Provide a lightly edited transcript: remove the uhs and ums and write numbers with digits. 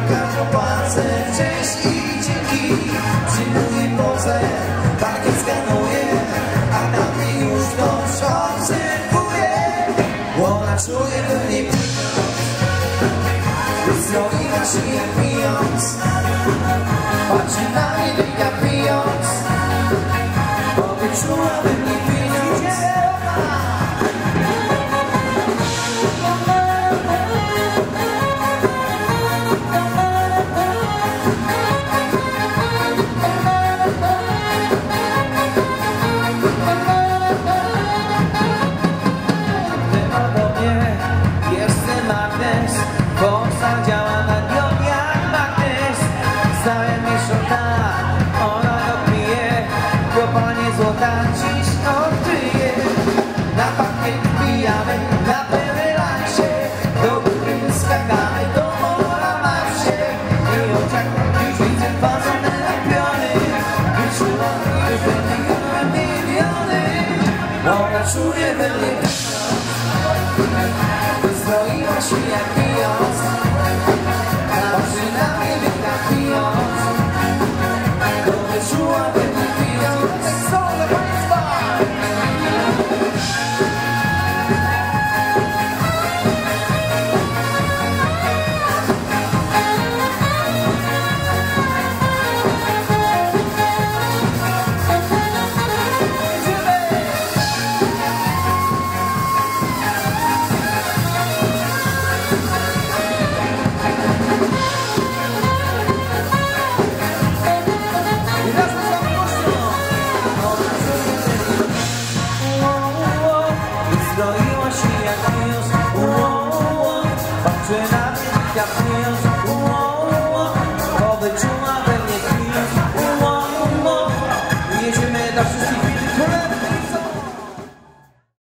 każdą płacę cześć i dzięki. Przyjmuję pozę, pakiet skanuję, a na mnie już ktoś obserwuje. Ona czuje we mnie pieniądz, wystroiła się jak pijąc, patrzy na mnie jak pijąc, bo wyczuła we mnie pieniądz. Bossa działa na nią jak magnes. Stałem jeszcze tak, ona dopije, kopanie złota dziś odkryje. Na pakiet wbijamy, na perelansie, do góry skakamy, do mora marsie. I oczach już widzę fazony lepiony, wyczułam już będę miliony. Ona czuje we mnie wystroiła się jak pijąc, patrzy na mnie jak pijąc, to wyczuła we mnie pijąc. Sole państwa! Wystroiła się jak pijąc.